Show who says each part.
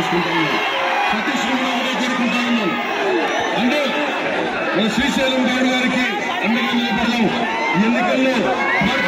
Speaker 1: తెలియజేసుకుంటా ఉన్నాను. సతీష్ కూడా ఒకటే కోరుకుంటా ఉన్నాను. అంటే మన శ్రీశైలం గౌడ్ గారికి అండగా నిలబడదాం. ఎన్నికల్లో